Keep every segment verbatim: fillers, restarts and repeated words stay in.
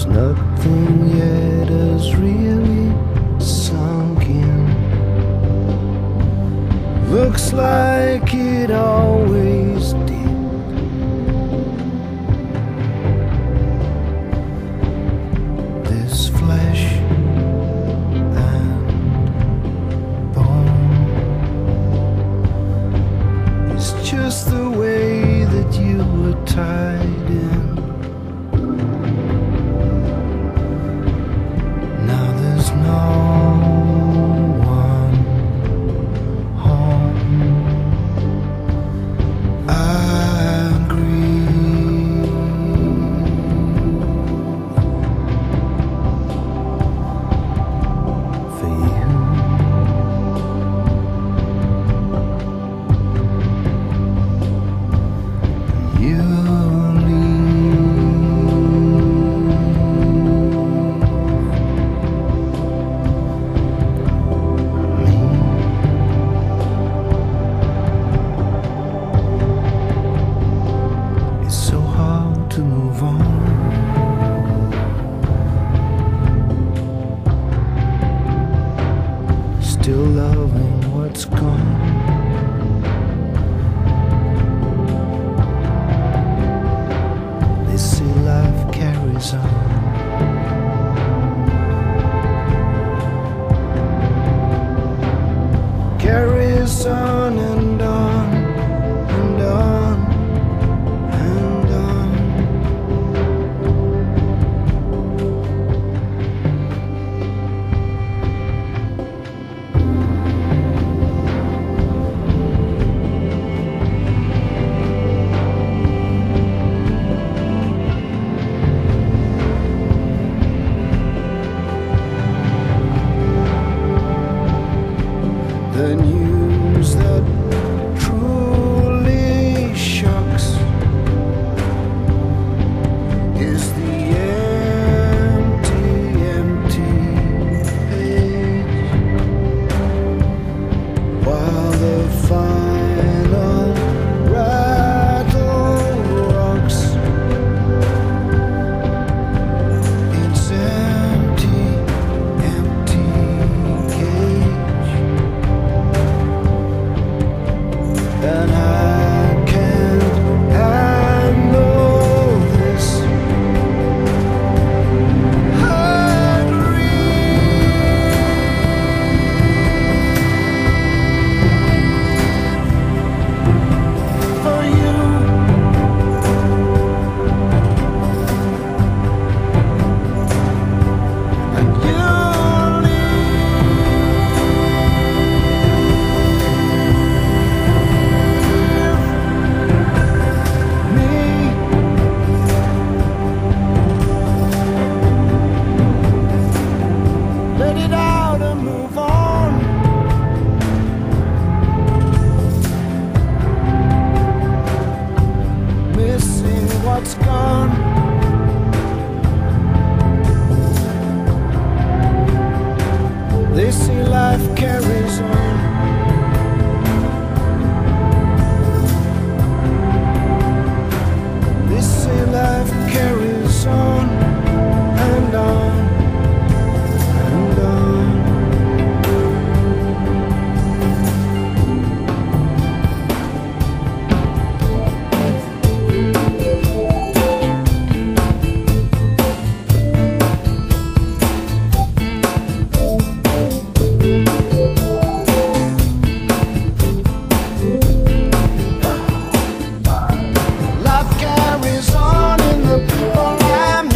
Nothing yet has really sunk in. Looks like it always did. This flesh and bone is just the way that you were tied in. No one home. I grieve for you. You to move on. Still loving what's gone. They say life carries on. Carries on and on and on. The news that truly shocks is the empty, empty page, while the final rattle rocks. It's empty, empty cage. And I can't handle this. I grieve for you. And you let it out and move on. Missing what's gone. They say life carries on. They say life carries on and on. Life carries on in the people I'm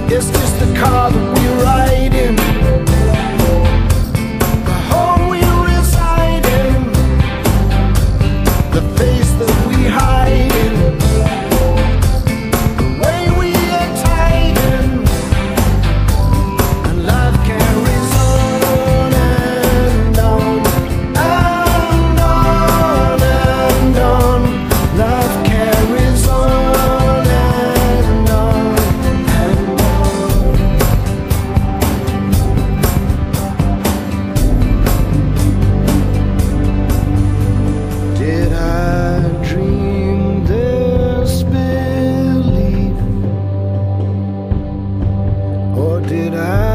It's just the car that we ride in, the home we reside in, the face that we hide in, the way we are tied in, and love carries on and on and on and on. Love carries on and on and on. Did I dream this belief, or did I